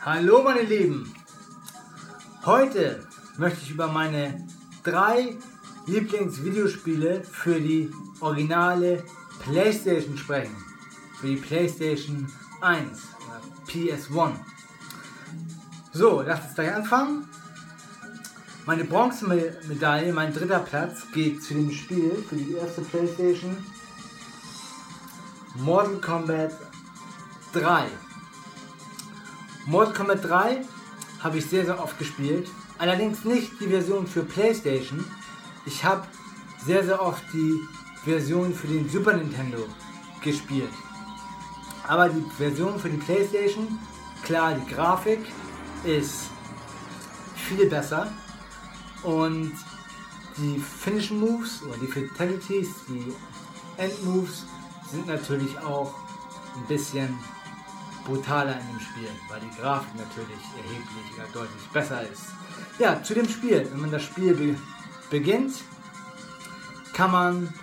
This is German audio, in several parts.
Hallo meine Lieben, heute möchte ich über meine 3 Lieblingsvideospiele für die originale PlayStation sprechen, für die PlayStation 1 oder PS1. So, lasst uns gleich anfangen. Meine Bronzemedaille, mein 3. Platz, geht zu dem Spiel für die erste PlayStation Mortal Kombat 3. Mortal Kombat 3 habe ich sehr oft gespielt, allerdings nicht die Version für PlayStation. Ich habe sehr oft die Version für den Super Nintendo gespielt. Aber die Version für die PlayStation, klar, die Grafik ist viel besser und die Finishing Moves oder die Fatalities, die Endmoves sind natürlich auch ein bisschen brutaler in dem Spiel, weil die Grafik natürlich erheblich oder deutlich besser ist. Ja, zu dem Spiel. Wenn man das Spiel beginnt, kann man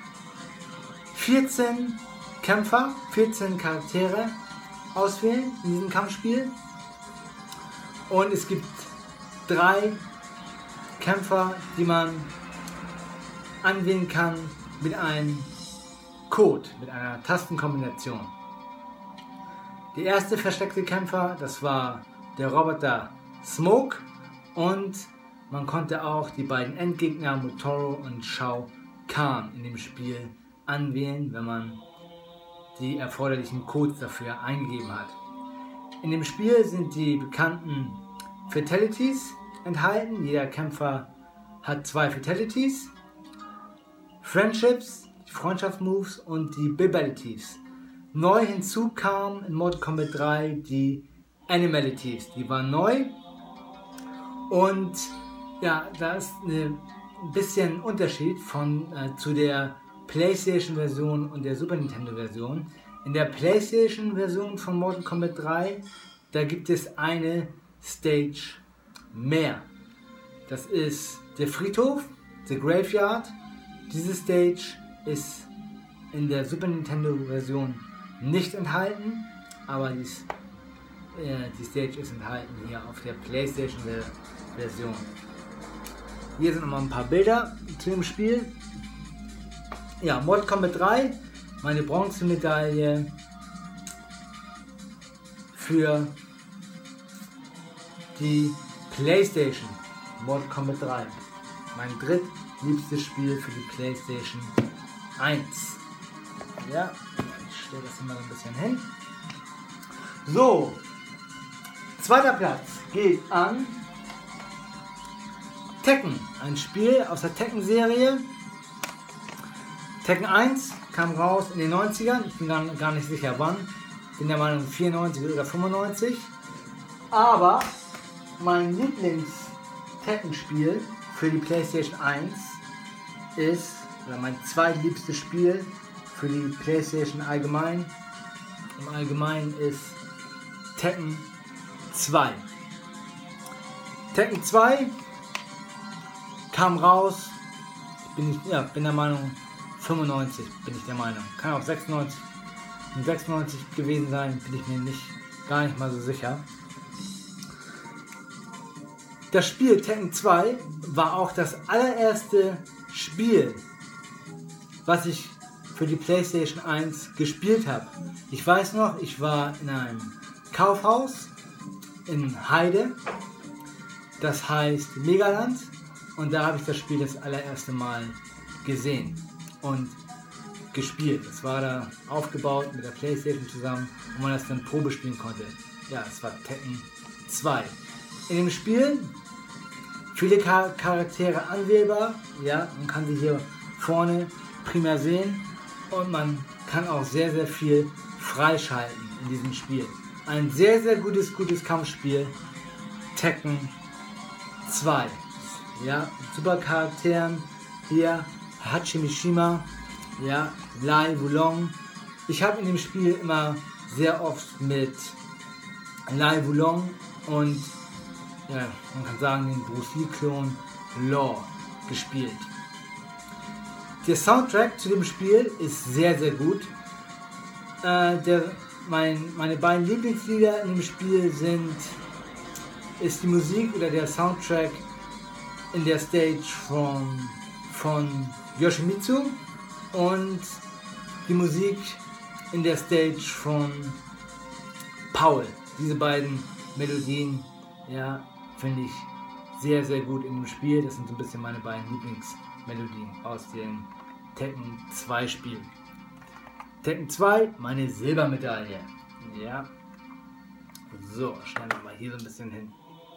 14 Kämpfer, 14 Charaktere auswählen in diesem Kampfspiel. Und es gibt 3 Kämpfer, die man anwählen kann mit einem Code, mit einer Tastenkombination. Der erste versteckte Kämpfer, das war der Roboter Smoke, und man konnte auch die beiden Endgegner Motaro und Shao Kahn in dem Spiel anwählen, wenn man die erforderlichen Codes dafür eingegeben hat. In dem Spiel sind die bekannten Fatalities enthalten. Jeder Kämpfer hat 2 Fatalities, Friendships, die Freundschaftsmoves und die Abilities. Neu hinzu kam in Mortal Kombat 3 die Animalities, die waren neu, und ja, da ist ein bisschen Unterschied zu der PlayStation Version und der Super Nintendo Version. In der PlayStation Version von Mortal Kombat 3, da gibt es eine Stage mehr. Das ist der Friedhof, the Graveyard. Diese Stage ist in der Super Nintendo Version nicht enthalten, aber die Stage ist enthalten hier auf der PlayStation Version. Hier sind nochmal ein paar Bilder zu dem Spiel. Ja, Mortal Kombat 3, meine Bronzemedaille für die PlayStation. Mortal Kombat 3, mein drittliebstes Spiel für die PlayStation 1. Ja, ich stelle das immer so ein bisschen hin. So, 2. Platz geht an Tekken, ein Spiel aus der Tekken-Serie. Tekken 1 kam raus in den 90ern, ich bin gar nicht sicher wann, bin der Meinung 94 oder 95. Aber mein Lieblings-Tekken-Spiel für die PlayStation 1 ist, oder mein zweitliebstes Spiel für die PlayStation allgemein, im Allgemeinen, ist Tekken 2. Tekken 2 kam raus, bin der Meinung 95, bin ich der Meinung. Kann auch 96 gewesen sein, bin ich mir gar nicht mal so sicher. Das Spiel Tekken 2 war auch das allererste Spiel, was ich für die PlayStation 1 gespielt habe. Ich weiß noch, ich war in einem Kaufhaus in Heide, das heißt Megaland, und da habe ich das Spiel das allererste Mal gesehen und gespielt. Es war da aufgebaut mit der PlayStation zusammen, wo man das dann Probe spielen konnte. Ja, es war Tekken 2. In dem Spiel viele Charaktere anwählbar, ja, man kann sie hier vorne primär sehen, und man kann auch sehr viel freischalten in diesem Spiel. Ein sehr gutes Kampfspiel, Tekken 2. Ja, super Charakteren, hier Hachi Mishima, ja, Lai Wulong. Ich habe in dem Spiel immer sehr oft mit Lai Wulong und, ja, man kann sagen, den Bruce Lee-Klon Law gespielt. Der Soundtrack zu dem Spiel ist sehr gut. Meine beiden Lieblingslieder in dem Spiel sind ist die Musik oder der Soundtrack in der Stage von Yoshimitsu und die Musik in der Stage von Paul. Diese beiden Melodien, ja, finde ich sehr, sehr gut in dem Spiel. Das sind so ein bisschen meine beiden Lieblingsmelodien aus dem Tekken 2 Spiel. Tekken 2, meine Silbermedaille. Ja. So, stellen wir mal hier so ein bisschen hin.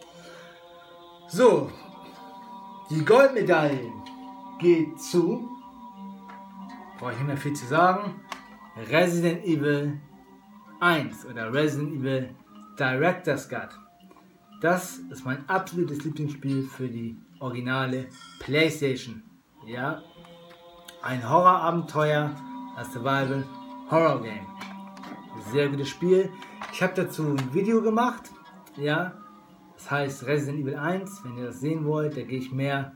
So, die Goldmedaille geht zu, brauche ich nicht mehr viel zu sagen, Resident Evil 1 oder Resident Evil Director's Cut. Das ist mein absolutes Lieblingsspiel für die originale PlayStation. Ja, ein Horrorabenteuer, ein Survival Horror Game. Sehr gutes Spiel. Ich habe dazu ein Video gemacht. Ja, das heißt Resident Evil 1. Wenn ihr das sehen wollt, da gehe ich mehr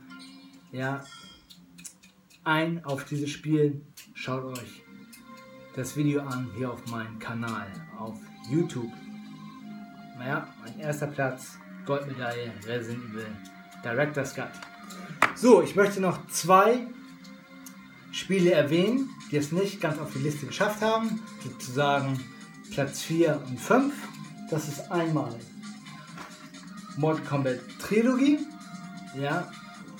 ein auf dieses Spiel. Schaut euch das Video an hier auf meinem Kanal auf YouTube. Naja, mein erster Platz, Goldmedaille, Resident Evil Director's Cut. So, ich möchte noch 2 Spiele erwähnen, die es nicht ganz auf die Liste geschafft haben, sozusagen Platz 4 und 5. Das ist einmal Mortal Kombat Trilogie. Ja,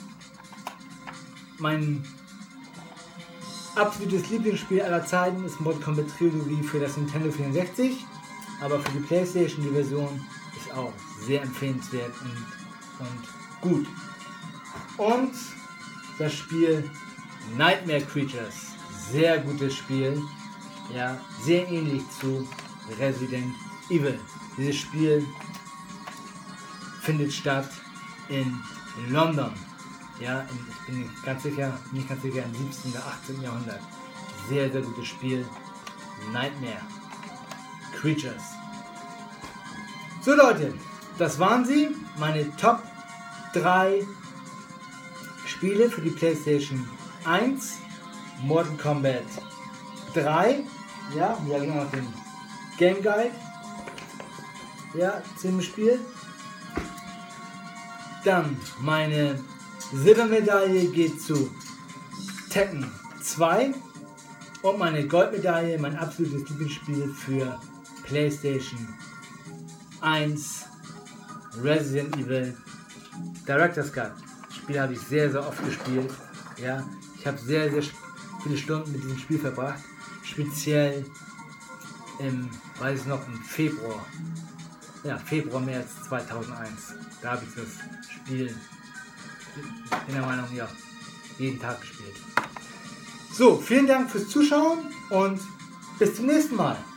mein absolutes Lieblingsspiel aller Zeiten ist Mortal Kombat Trilogie für das Nintendo 64. Aber für die PlayStation, die Version ist auch sehr empfehlenswert und gut. Und das Spiel Nightmare Creatures, sehr gutes Spiel, ja, sehr ähnlich zu Resident Evil. Dieses Spiel findet statt in London, ja, ich bin nicht ganz sicher, im 17. oder 18. Jahrhundert. Sehr, sehr gutes Spiel, Nightmare Creatures. So Leute, das waren sie, meine Top 3 Spiele für die PlayStation 1, Mortal Kombat 3, ja, hier habe ich noch den Game Guide, ja, zum Spiel. Dann meine Silbermedaille geht zu Tekken 2 und meine Goldmedaille, mein absolutes Lieblingsspiel für PlayStation 1, Resident Evil Director's Cut. Das Spiel habe ich sehr, sehr oft gespielt. Ja, ich habe sehr, sehr viele Stunden mit diesem Spiel verbracht. Speziell im Februar. Ja, Februar, März 2001. Da habe ich das Spiel, ich bin der Meinung, ja, jeden Tag gespielt. So, vielen Dank fürs Zuschauen und bis zum nächsten Mal.